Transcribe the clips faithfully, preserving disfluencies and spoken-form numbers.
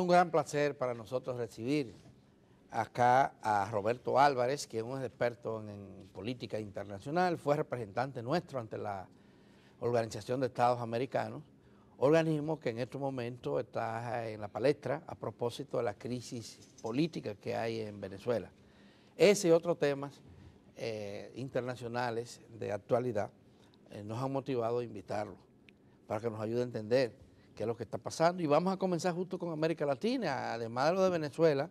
un gran placer para nosotros recibir acá a Roberto Álvarez, que es un experto en, en política internacional, fue representante nuestro ante la Organización de Estados Americanos, organismo que en estos momentos está en la palestra a propósito de la crisis política que hay en Venezuela. Ese y otros temas eh, internacionales de actualidad eh, nos han motivado a invitarlo para que nos ayude a entender qué es lo que está pasando. Y vamos a comenzar justo con América Latina, además de lo de Venezuela.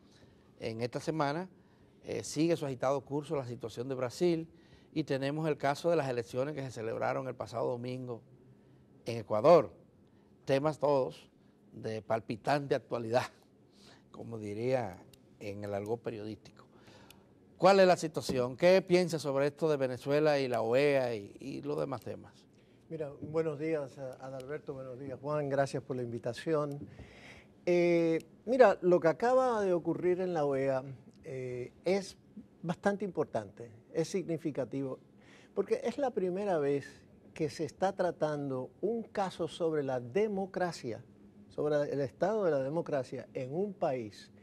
En esta semana eh, sigue su agitado curso la situación de Brasil y tenemos el caso de las elecciones que se celebraron el pasado domingo en Ecuador. Temas todos de palpitante actualidad, como diría en el argot periodístico. ¿Cuál es la situación? ¿Qué piensa sobre esto de Venezuela y la O E A y, y los demás temas? Mira, buenos días, Adalberto, buenos días, Juan, gracias por la invitación. Eh, mira, lo que acaba de ocurrir en la O E A eh, es bastante importante, es significativo, porque es la primera vez que se está tratando un caso sobre la democracia, sobre el estado de la democracia en un país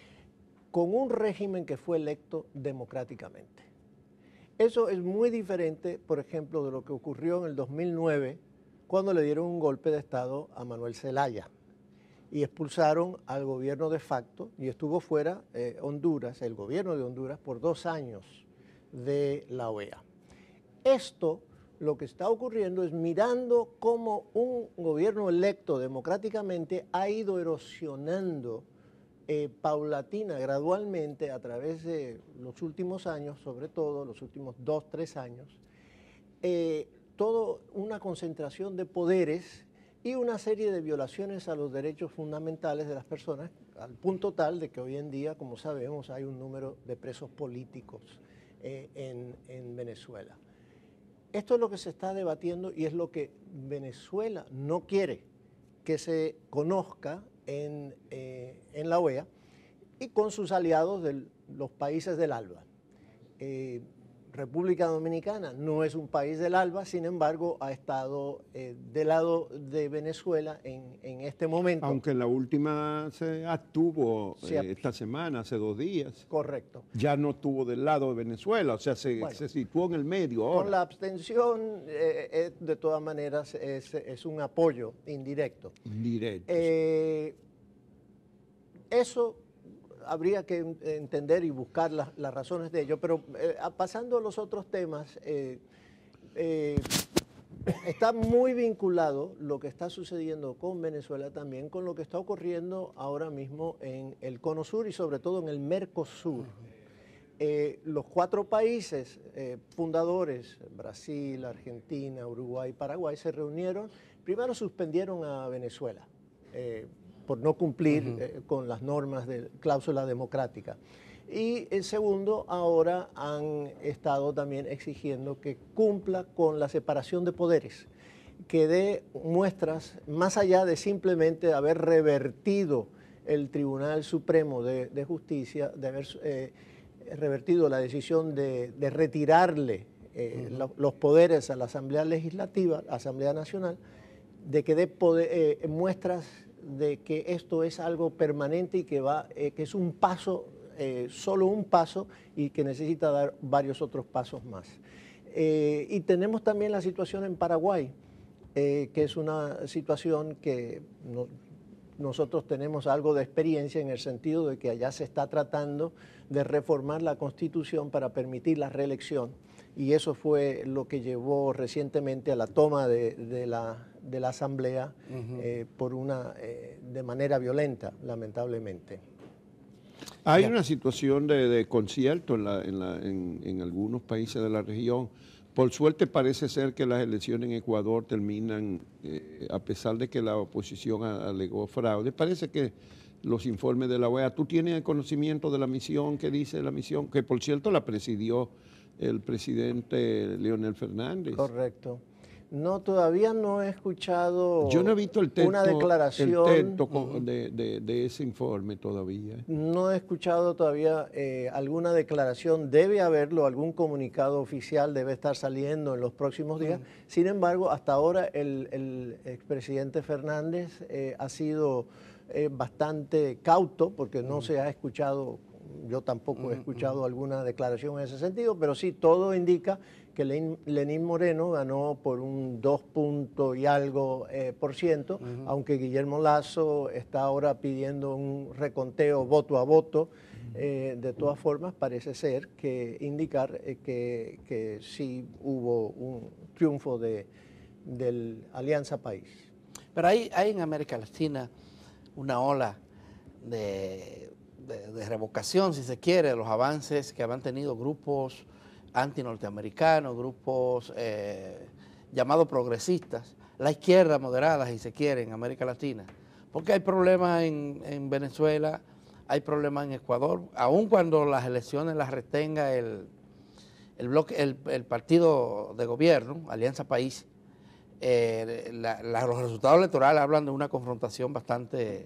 con un régimen que fue electo democráticamente. Eso es muy diferente, por ejemplo, de lo que ocurrió en el dos mil nueve, cuando le dieron un golpe de Estado a Manuel Zelaya y expulsaron al gobierno de facto y estuvo fuera eh, Honduras, el gobierno de Honduras, por dos años de la O E A. Esto, lo que está ocurriendo es mirando cómo un gobierno electo democráticamente ha ido erosionando eh, paulatina, gradualmente, a través de los últimos años, sobre todo los últimos dos, tres años, eh, toda una concentración de poderes y una serie de violaciones a los derechos fundamentales de las personas, al punto tal de que hoy en día, como sabemos, hay un número de presos políticos eh, en, en Venezuela. Esto es lo que se está debatiendo y es lo que Venezuela no quiere que se conozca en, eh, en la O E A y con sus aliados de los países del ALBA. Eh, República Dominicana no es un país del ALBA, sin embargo, ha estado eh, del lado de Venezuela en, en este momento. Aunque en la última se abstuvo Sí, eh, esta semana, hace dos días. Correcto. Ya no estuvo del lado de Venezuela, o sea, se, Bueno, se situó en el medio ahora. Con la abstención, eh, eh, de todas maneras, es, es un apoyo indirecto. Directo. Eh, eso habría que entender y buscar las, las razones de ello, pero eh, pasando a los otros temas, eh, eh, está muy vinculado lo que está sucediendo con Venezuela también con lo que está ocurriendo ahora mismo en el Cono Sur y sobre todo en el Mercosur. Eh, los cuatro países eh, fundadores, Brasil, Argentina, Uruguay, Paraguay, se reunieron, primero suspendieron a Venezuela, eh, por no cumplir uh-huh. eh, con las normas de cláusula democrática. Y el segundo, ahora han estado también exigiendo que cumpla con la separación de poderes, que dé muestras, más allá de simplemente haber revertido el Tribunal Supremo de, de Justicia, de haber eh, revertido la decisión de, de retirarle eh, uh-huh. lo, los poderes a la Asamblea Legislativa, Asamblea Nacional, de que dé poder, eh, muestras de que esto es algo permanente y que, va, eh, que es un paso, eh, solo un paso y que necesita dar varios otros pasos más. Eh, y tenemos también la situación en Paraguay, eh, que es una situación que no, nosotros tenemos algo de experiencia en el sentido de que allá se está tratando de reformar la Constitución para permitir la reelección y eso fue lo que llevó recientemente a la toma de, de, la, de la Asamblea uh-huh. eh, por una, eh, de manera violenta, lamentablemente. Hay ya. una situación de, de concierto en, la, en, la, en, en algunos países de la región. Por suerte parece ser que las elecciones en Ecuador terminan, eh, a pesar de que la oposición alegó fraude. Parece que los informes de la O E A, ¿tú tienes conocimiento de la misión que dice la misión? Que por cierto la presidió el presidente Leonel Fernández. Correcto. No, todavía no he escuchado Yo no he visto el texto, una declaración el texto de, de, de ese informe todavía. No he escuchado todavía eh, alguna declaración, debe haberlo, algún comunicado oficial debe estar saliendo en los próximos días. Mm. Sin embargo, hasta ahora el, el expresidente Fernández eh, ha sido eh, bastante cauto porque no se ha escuchado, yo tampoco he escuchado alguna declaración en ese sentido, pero sí todo indica que Lenín, Lenín Moreno ganó por un dos puntos y algo eh, por ciento, uh-huh. aunque Guillermo Lasso está ahora pidiendo un reconteo voto a voto. Eh, de todas formas, parece ser que indicar eh, que, que sí hubo un triunfo de, del Alianza País. Pero hay, hay en América Latina una ola de, de, de revocación, si se quiere, de los avances que habían tenido grupos anti-norteamericanos, grupos eh, llamados progresistas, la izquierda moderada, si se quiere, en América Latina. Porque hay problemas en, en Venezuela, hay problemas en Ecuador, aun cuando las elecciones las retenga el, el, bloque, el, el partido de gobierno, Alianza País, eh, la, la, los resultados electorales hablan de una confrontación bastante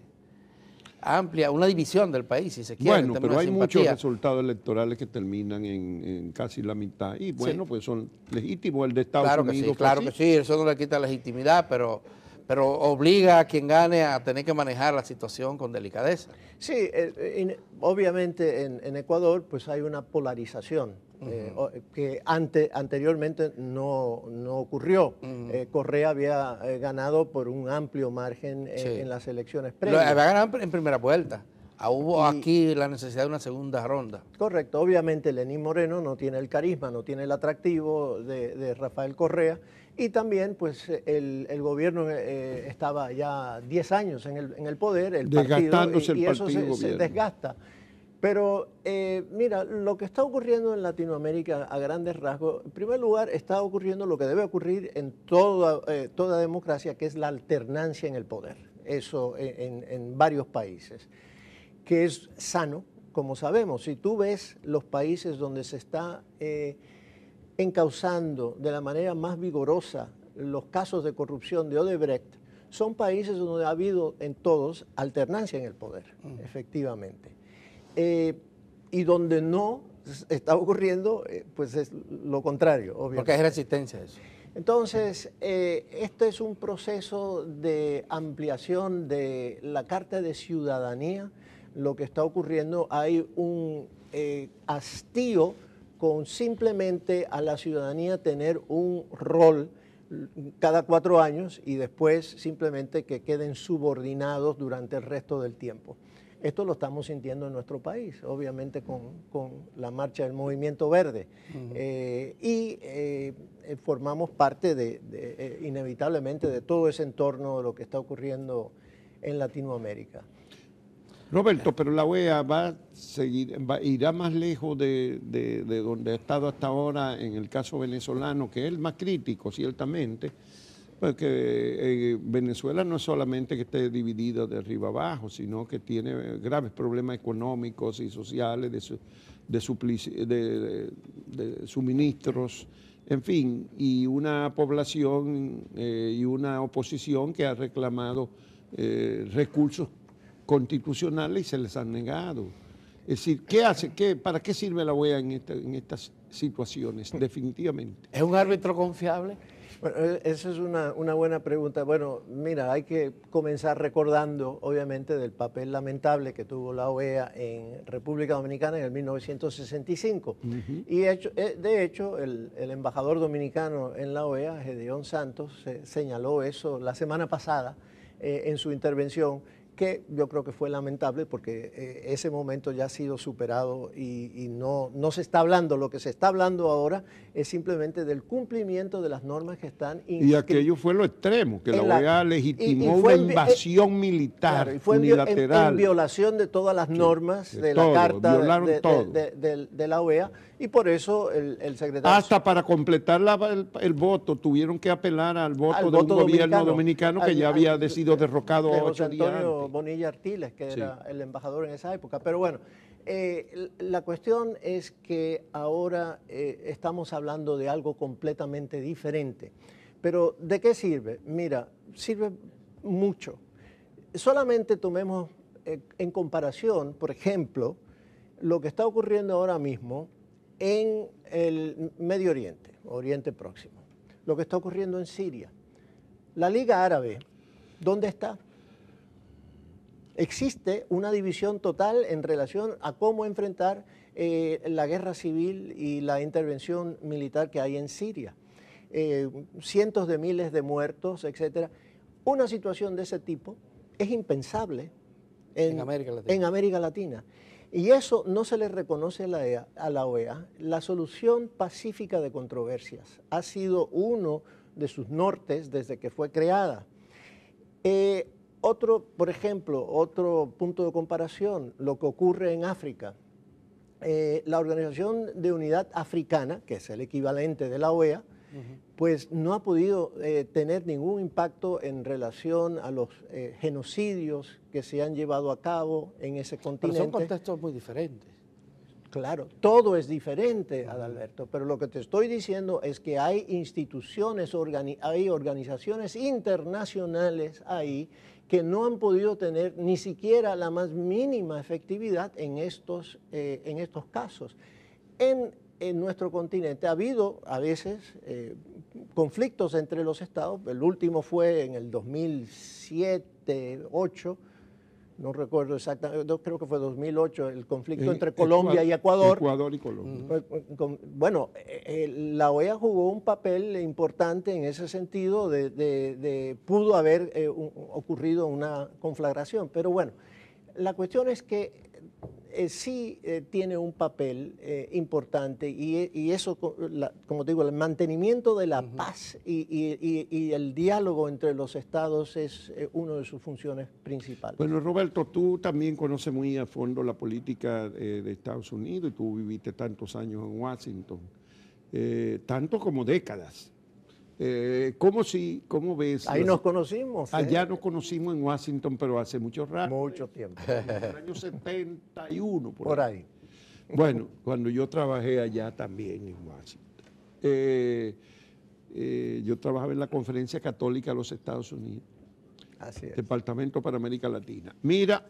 amplia, una división del país, si se quiere. Bueno, pero hay muchos resultados electorales que terminan en, en casi la mitad, y bueno, sí. pues son legítimos. El de Estados claro Unidos. Que sí, claro así. que sí, eso no le quita legitimidad, pero... pero obliga a quien gane a tener que manejar la situación con delicadeza. Sí, eh, in, obviamente en, en Ecuador pues hay una polarización uh-huh. eh, que ante, anteriormente no, no ocurrió. Uh-huh. eh, Correa había eh, ganado por un amplio margen eh, sí. en las elecciones previas. Lo, había ganado en primera vuelta. Ah, hubo y, aquí la necesidad de una segunda ronda. Correcto. Obviamente Lenín Moreno no tiene el carisma, no tiene el atractivo de, de Rafael Correa. Y también, pues, el, el gobierno eh, estaba ya diez años en el, en el poder, el Desgastándose partido, y, y el eso partido se, se desgasta. Pero, eh, mira, lo que está ocurriendo en Latinoamérica a grandes rasgos, en primer lugar, está ocurriendo lo que debe ocurrir en toda, eh, toda democracia, que es la alternancia en el poder. Eso en, en varios países, que es sano, como sabemos. Si tú ves los países donde se está... Eh, encauzando de la manera más vigorosa los casos de corrupción de Odebrecht, son países donde ha habido en todos alternancia en el poder, uh-huh. efectivamente. Eh, y donde no está ocurriendo, eh, pues es lo contrario, obviamente. Porque hay resistencia a eso. Entonces, eh, este es un proceso de ampliación de la Carta de Ciudadanía. Lo que está ocurriendo, hay un eh, hastío con simplemente a la ciudadanía tener un rol cada cuatro años y después simplemente que queden subordinados durante el resto del tiempo. Esto lo estamos sintiendo en nuestro país, obviamente con, con la marcha del Movimiento Verde. Uh-huh. eh, y eh, formamos parte de, de, eh, inevitablemente de todo ese entorno de lo que está ocurriendo en Latinoamérica. Roberto, pero la O E A va a seguir, va, irá más lejos de, de, de donde ha estado hasta ahora en el caso venezolano, que es el más crítico, ciertamente, porque eh, Venezuela no es solamente que esté dividido de arriba abajo, sino que tiene graves problemas económicos y sociales, de, su, de, suplici, de, de, de suministros, en fin, y una población eh, y una oposición que ha reclamado eh, recursos constitucionales y se les han negado. Es decir, ¿qué hace? ¿Qué, ¿Para qué sirve la O E A en, esta, en estas situaciones? Definitivamente. ¿Es un árbitro confiable? Bueno, esa es una, una buena pregunta. Bueno, mira, hay que comenzar recordando, obviamente, del papel lamentable que tuvo la O E A en República Dominicana en el mil novecientos sesenta y cinco. Uh-huh. Y hecho, de hecho, el, el embajador dominicano en la O E A, Gedeón Santos, se, señaló eso la semana pasada eh, en su intervención, que yo creo que fue lamentable porque eh, ese momento ya ha sido superado y, y no, no se está hablando. Lo que se está hablando ahora es simplemente del cumplimiento de las normas que están inscritas. Y aquello fue lo extremo, que la O E A legitimó y, y una invasión eh, militar claro, y fue unilateral. En, en violación de todas las normas sí, de, de la todo, Carta de, de, de, de, de la O E A, y por eso el, el secretario... Hasta para completar la, el, el voto tuvieron que apelar al voto al de voto un gobierno dominicano, dominicano que al, ya había al, sido derrocado de ocho días antes. Bonilla Artiles, que sí. era el embajador en esa época. Pero bueno, eh, la cuestión es que ahora eh, estamos hablando de algo completamente diferente. Pero ¿de qué sirve? Mira, sirve mucho. Solamente tomemos eh, en comparación, por ejemplo, lo que está ocurriendo ahora mismo en el Medio Oriente, Oriente Próximo, lo que está ocurriendo en Siria. La Liga Árabe, ¿dónde está? existe una división total en relación a cómo enfrentar eh, la guerra civil y la intervención militar que hay en Siria. Eh, cientos de miles de muertos, etcétera. Una situación de ese tipo es impensable en, en, América Latina. en América Latina. Y eso no se le reconoce a la, E A, a la O E A. La solución pacífica de controversias ha sido uno de sus nortes desde que fue creada. Eh, otro, por ejemplo, otro punto de comparación, lo que ocurre en África. Eh, la Organización de Unidad Africana, que es el equivalente de la O E A, uh-huh. pues no ha podido eh, tener ningún impacto en relación a los eh, genocidios que se han llevado a cabo en ese continente. Pero son contextos muy diferentes. Claro, todo es diferente, Adalberto, pero lo que te estoy diciendo es que hay instituciones, organi- hay organizaciones internacionales ahí que no han podido tener ni siquiera la más mínima efectividad en estos, eh, en estos casos. En, en nuestro continente ha habido a veces eh, conflictos entre los estados, el último fue en el dos mil siete, dos mil ocho, no recuerdo exactamente, creo que fue dos mil ocho, el conflicto en, entre Colombia Ecuador, y Ecuador. Ecuador y Colombia. Bueno, eh, la O E A jugó un papel importante en ese sentido, de, de, de pudo haber eh, un, ocurrido una conflagración, pero bueno, la cuestión es que eh, sí eh, tiene un papel eh, importante y, y eso, la, como te digo, el mantenimiento de la uh-huh. paz y, y, y, y el diálogo entre los estados es eh, una de sus funciones principales. Bueno, Roberto, tú también conoces muy a fondo la política eh, de Estados Unidos y tú viviste tantos años en Washington, eh, tanto como décadas. Eh, ¿cómo, si, ¿Cómo ves? Ahí nos conocimos. Allá ¿eh? nos conocimos en Washington, pero hace mucho rato. Mucho tiempo. En el año setenta y uno, por, por ahí. ahí. Bueno, cuando yo trabajé allá también en Washington. Eh, eh, yo trabajaba en la Conferencia Católica de los Estados Unidos. Así es. Departamento para América Latina. Mira,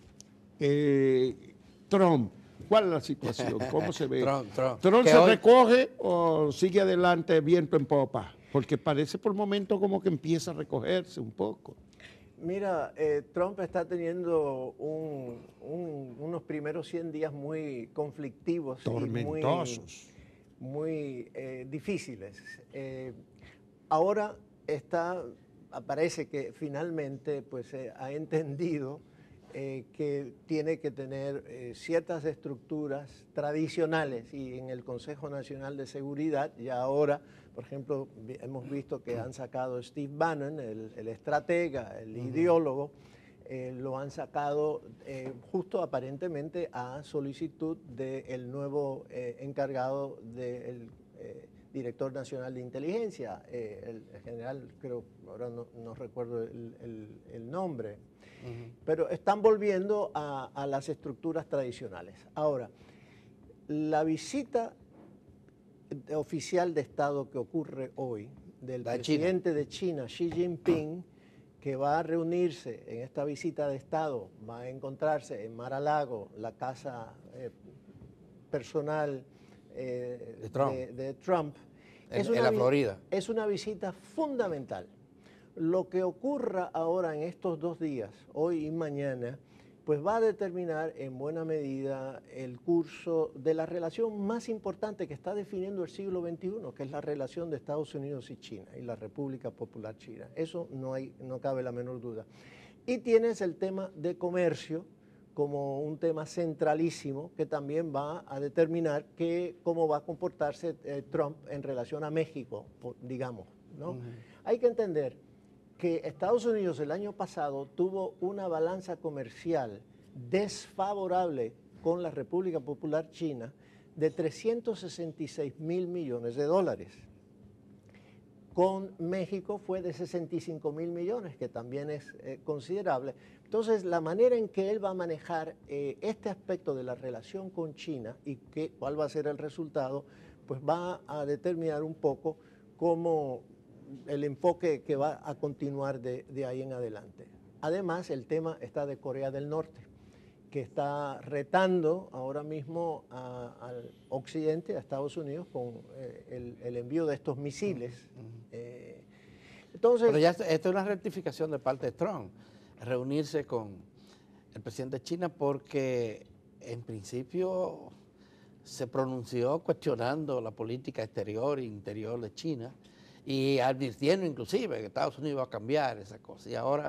eh, Trump. ¿Cuál es la situación? ¿Cómo se ve? Trump, Trump. ¿Trump se hoy... recoge o sigue adelante viento en popa? Porque parece por momentos como que empieza a recogerse un poco. Mira, eh, Trump está teniendo un, un, unos primeros cien días muy conflictivos. Tormentosos. Y muy, muy eh, difíciles. Eh, ahora está, parece que finalmente pues, eh, ha entendido Eh, que tiene que tener eh, ciertas estructuras tradicionales y en el Consejo Nacional de Seguridad ya ahora, por ejemplo, hemos visto que han sacado a Steve Bannon, el, el estratega, el uh-huh. ideólogo, eh, lo han sacado eh, justo aparentemente a solicitud del nuevo eh, encargado del eh, director nacional de inteligencia, eh, el, el general, creo, ahora no, no recuerdo el, el, el nombre. Uh-huh. Pero están volviendo a, a las estructuras tradicionales. Ahora, la visita oficial de Estado que ocurre hoy del la presidente China. de China, Xi Jinping, que va a reunirse en esta visita de Estado, va a encontrarse en Mar-a-Lago, la casa eh, personal eh, de Trump, de, de Trump en, es una, en la Florida. Es una visita fundamental. Lo que ocurra ahora en estos dos días, hoy y mañana, pues va a determinar en buena medida el curso de la relación más importante que está definiendo el siglo veintiuno, que es la relación de Estados Unidos y China, y la República Popular China. Eso no, hay, no cabe la menor duda. Y tienes el tema de comercio como un tema centralísimo que también va a determinar que, cómo va a comportarse eh, Trump en relación a México, digamos, ¿no? Uh-huh. Hay que entender que Estados Unidos el año pasado tuvo una balanza comercial desfavorable con la República Popular China de trescientos sesenta y seis mil millones de dólares. Con México fue de sesenta y cinco mil millones, que también es eh, considerable. Entonces, la manera en que él va a manejar eh, este aspecto de la relación con China y que, cuál va a ser el resultado, pues va a determinar un poco cómo el enfoque que va a continuar de, de ahí en adelante. Además, el tema está de Corea del Norte, que está retando ahora mismo a, al Occidente, a Estados Unidos, con eh, el, el envío de estos misiles. Uh-huh. eh, entonces, Pero ya esto, esto es una rectificación de parte de Trump, reunirse con el presidente de China porque en principio se pronunció cuestionando la política exterior e interior de China y advirtiendo inclusive que Estados Unidos iba a cambiar esa cosa. Y ahora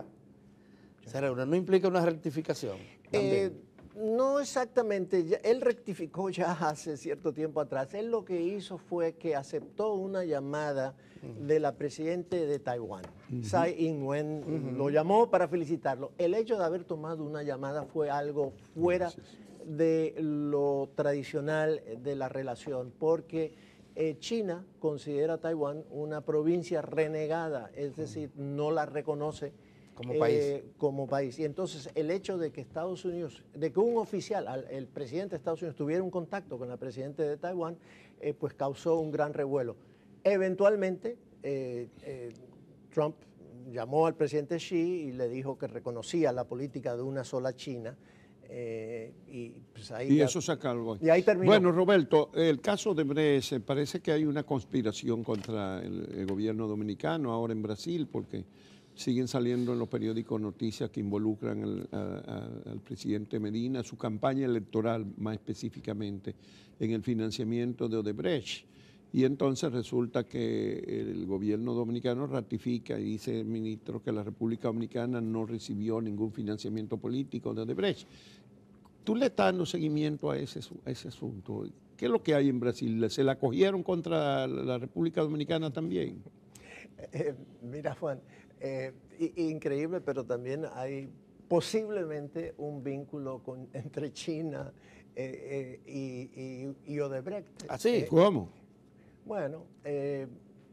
se reúne. ¿No implica una rectificación? Eh, no exactamente. Ya, él rectificó ya hace cierto tiempo atrás. Él lo que hizo fue que aceptó una llamada uh-huh. de la presidenta de Taiwán, uh-huh. Tsai Ing-wen, uh-huh. lo llamó para felicitarlo. El hecho de haber tomado una llamada fue algo fuera de lo tradicional de la relación, porque eh, China considera a Taiwán una provincia renegada, es decir, no la reconoce como país. Eh, como país. Y entonces el hecho de que Estados Unidos, de que un oficial, el presidente de Estados Unidos tuviera un contacto con la presidenta de Taiwán, eh, pues causó un gran revuelo. Eventualmente, eh, eh, Trump llamó al presidente Xi y le dijo que reconocía la política de una sola China. Eh, y pues ahí y ya, eso se acabó. Y ahí terminó. Bueno, Roberto, el caso de Brecht, parece que hay una conspiración contra el, el gobierno dominicano ahora en Brasil, porque siguen saliendo en los periódicos noticias que involucran al, a, a, al presidente Medina, su campaña electoral más específicamente, en el financiamiento de Odebrecht. Y entonces resulta que el gobierno dominicano ratifica y dice el ministro que la República Dominicana no recibió ningún financiamiento político de Odebrecht. ¿Tú le estás dando seguimiento a ese, a ese asunto? ¿Qué es lo que hay en Brasil? ¿Se la cogieron contra la República Dominicana también? Eh, mira, Juan, eh, increíble, pero también hay posiblemente un vínculo con, entre China eh, eh, y, y, y Odebrecht. ¿Así? Eh, ¿Cómo? Bueno, eh,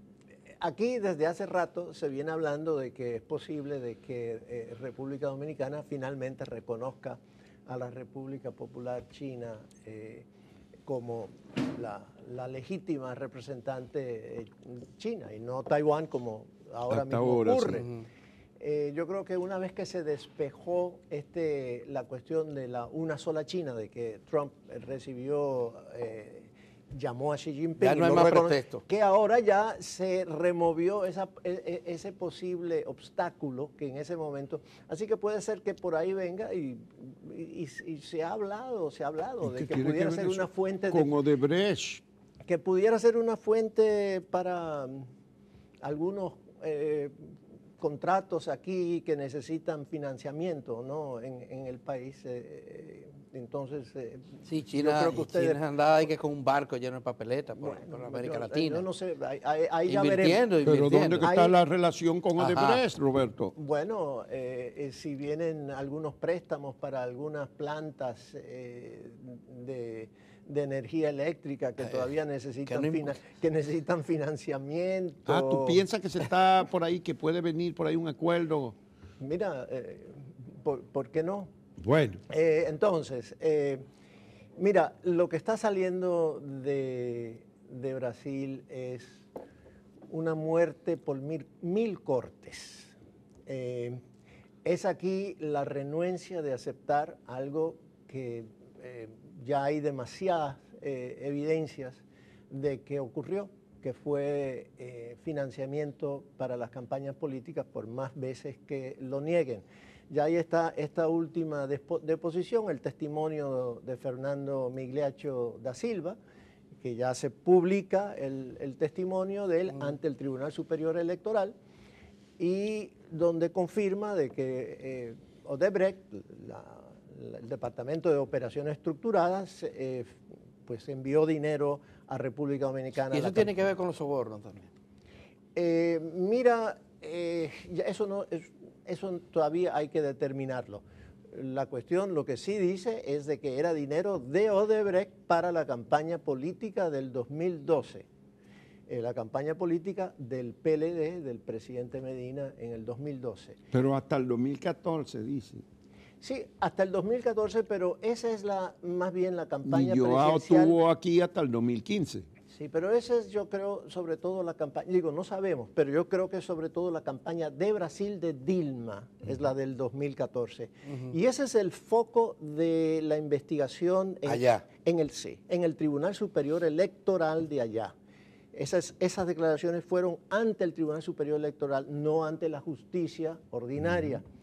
aquí desde hace rato se viene hablando de que es posible de que eh, República Dominicana finalmente reconozca a la República Popular China eh, como la, la legítima representante eh, china y no Taiwán como ahora Hasta mismo ahora, ocurre. Sí. Eh, yo creo que una vez que se despejó este, la cuestión de la una sola China, de que Trump recibió, eh, llamó a Xi Jinping, ya no hay más pretexto, que ahora ya se removió esa, ese posible obstáculo que en ese momento, así que puede ser que por ahí venga y, y, y se ha hablado, se ha hablado de que pudiera ser una fuente con de, Odebrecht, que pudiera ser una fuente para um, algunos eh, contratos aquí que necesitan financiamiento, ¿no? en, en el país. Eh, entonces, eh, sí, China, yo creo que ustedes, China andaba ahí que con un barco lleno de papeletas por, bueno, por América yo, Latina. Yo no sé, ahí, ahí ya invirtiendo, veremos. Pero ¿dónde está ahí, la relación con Odebrecht, Roberto? Bueno, eh, eh, si vienen algunos préstamos para algunas plantas eh, de... de energía eléctrica que todavía necesitan, que, no fina, que necesitan financiamiento. Ah, ¿tú piensas que se está por ahí, que puede venir por ahí un acuerdo? Mira, eh, ¿por, ¿por qué no? Bueno. Eh, entonces, eh, mira, lo que está saliendo de, de Brasil es una muerte por mil, mil cortes. Eh, es aquí la renuencia de aceptar algo que... Eh, ya hay demasiadas eh, evidencias de que ocurrió, que fue eh, financiamiento para las campañas políticas por más veces que lo nieguen. Ya ahí está esta última deposición, el testimonio de Fernando Migliaccio da Silva, que ya se publica el, el testimonio de él mm. ante el Tribunal Superior Electoral y donde confirma de que eh, Odebrecht, la el Departamento de Operaciones Estructuradas, eh, pues envió dinero a República Dominicana. ¿Y eso tiene que ver con los sobornos también? Eh, mira, eh, ya eso, no, es, eso todavía hay que determinarlo. La cuestión, lo que sí dice es de que era dinero de Odebrecht para la campaña política del dos mil doce. Eh, la campaña política del P L D, del presidente Medina, en el dos mil doce. Pero hasta el dos mil catorce, dice. Sí, hasta el dos mil catorce, pero esa es la más bien la campaña Joao presidencial. Tuvo aquí hasta el dos mil quince. Sí, pero esa es, yo creo, sobre todo la campaña, digo, no sabemos, pero yo creo que sobre todo la campaña de Brasil de Dilma, uh-huh. es la del dos mil catorce. Uh-huh. Y ese es el foco de la investigación en, allá. en el sí, en el Tribunal Superior Electoral de allá. Esas, esas declaraciones fueron ante el Tribunal Superior Electoral, no ante la justicia ordinaria. Uh-huh.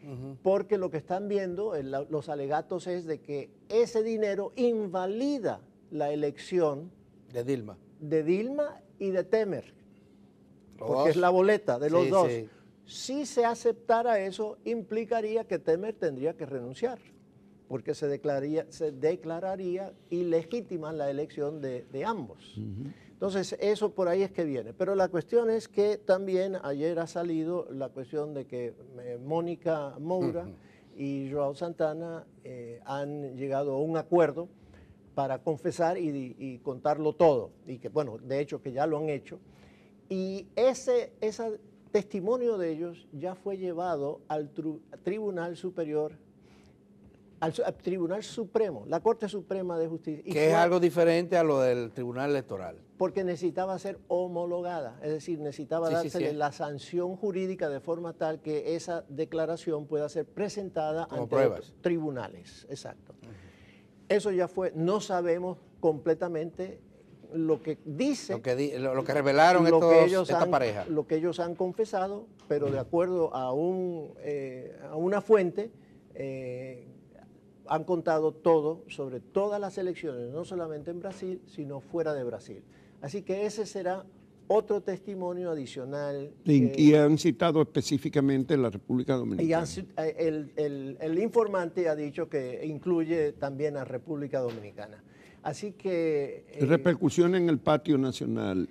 uh-huh. porque lo que están viendo, el, los alegatos es de que ese dinero invalida la elección de Dilma, de Dilma y de Temer, los porque dos. es la boleta de los sí, dos. Sí. Si se aceptara eso, implicaría que Temer tendría que renunciar, porque se declararía, se declararía ilegítima la elección de, de ambos. Uh-huh. Entonces, eso por ahí es que viene. Pero la cuestión es que también ayer ha salido la cuestión de que eh, Mónica Moura uh-huh. y Joao Santana eh, han llegado a un acuerdo para confesar y, y contarlo todo. Y que, bueno, de hecho que ya lo han hecho. Y ese ese testimonio de ellos ya fue llevado al tru, Tribunal Superior, al, al Tribunal Supremo, la Corte Suprema de Justicia. Y que es algo diferente a lo del Tribunal Electoral. Porque necesitaba ser homologada, es decir, necesitaba sí, dársele sí, sí. la sanción jurídica de forma tal que esa declaración pueda ser presentada como ante pruebas. Los tribunales. Exacto. Uh-huh. Eso ya fue, no sabemos completamente lo que dice, lo que, di, lo, lo que revelaron lo estos, que ellos esta han, pareja. Lo que ellos han confesado, pero de acuerdo a, un, eh, a una fuente, eh, han contado todo sobre todas las elecciones, no solamente en Brasil, sino fuera de Brasil. Así que ese será otro testimonio adicional. Y, eh, y han citado específicamente la República Dominicana. Y han, el, el, el informante ha dicho que incluye también a República Dominicana. Así que... Eh, repercusión en el patio nacional.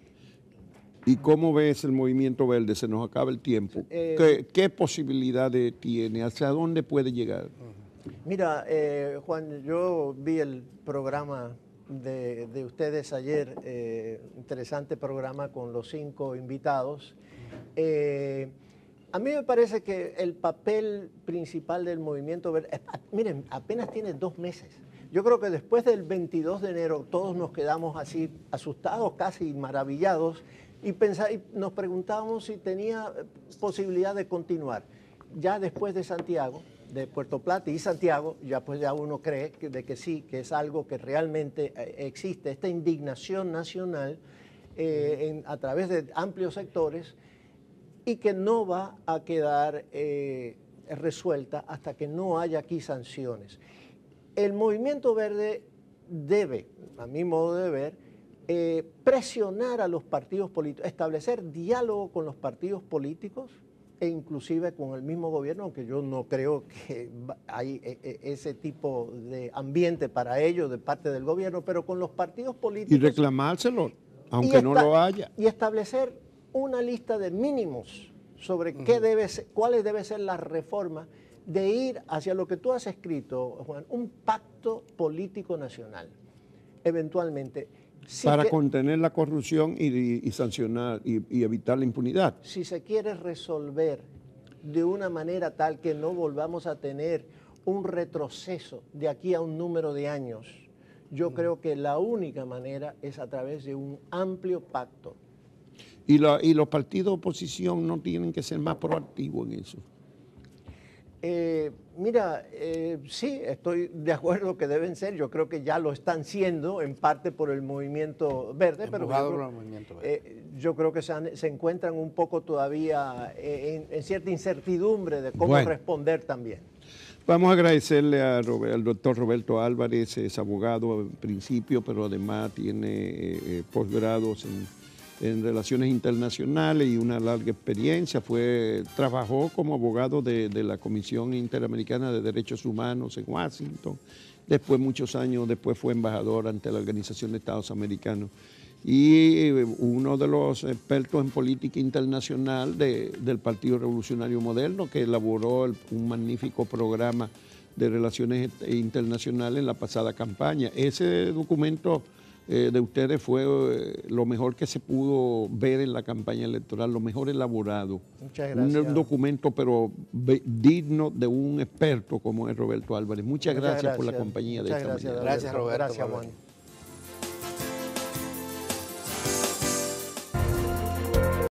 ¿Y cómo ves el Movimiento Verde? Se nos acaba el tiempo. Eh, ¿Qué, ¿Qué posibilidades tiene? ¿Hacia dónde puede llegar? Mira, eh, Juan, yo vi el programa de, de ustedes ayer, eh, interesante programa con los cinco invitados. Eh, a mí me parece que el papel principal del Movimiento Verde, eh, miren, apenas tiene dos meses. Yo creo que después del veintidós de enero todos nos quedamos así asustados, casi maravillados, y, pensar, y nos preguntábamos si tenía posibilidad de continuar. Ya después de Santiago, de Puerto Plata y Santiago, ya pues ya uno cree que, de que sí, que es algo que realmente existe, esta indignación nacional eh, en, a través de amplios sectores y que no va a quedar eh, resuelta hasta que no haya aquí sanciones. El Movimiento Verde debe, a mi modo de ver, eh, presionar a los partidos políticos, establecer diálogo con los partidos políticos e inclusive con el mismo gobierno, aunque yo no creo que hay ese tipo de ambiente para ello de parte del gobierno, pero con los partidos políticos. Y reclamárselo, aunque no lo haya. Y establecer una lista de mínimos sobre uh-huh. qué debe ser, cuáles deben ser las reformas de ir hacia lo que tú has escrito, Juan, un pacto político nacional, eventualmente. Si para que, contener la corrupción y, y, y sancionar y, y evitar la impunidad. Si se quiere resolver de una manera tal que no volvamos a tener un retroceso de aquí a un número de años, yo mm. creo que la única manera es a través de un amplio pacto. ¿Y, la, y los partidos de oposición no tienen que ser más proactivos en eso? Eh, mira, eh, sí, estoy de acuerdo que deben ser, yo creo que ya lo están siendo en parte por el Movimiento Verde, pero yo creo, movimiento verde. Eh, yo creo que se, han, se encuentran un poco todavía en, en cierta incertidumbre de cómo bueno. responder también. Vamos a agradecerle a Robert, al doctor Roberto Álvarez, es abogado en principio, pero además tiene eh, posgrados en en relaciones internacionales y una larga experiencia. Fue, trabajó como abogado de, de la Comisión Interamericana de Derechos Humanos en Washington. Después, muchos años después, fue embajador ante la Organización de Estados Americanos. Y uno de los expertos en política internacional de, del Partido Revolucionario Moderno, que elaboró el, un magnífico programa de relaciones internacionales en la pasada campaña. Ese documento Eh, de ustedes fue eh, lo mejor que se pudo ver en la campaña electoral, lo mejor elaborado. Muchas gracias. Un documento, pero digno de un experto como es Roberto Álvarez. Muchas, Muchas gracias, gracias por la compañía Muchas de esta gracias, mañana. Gracias, Roberto. Gracias, Juan.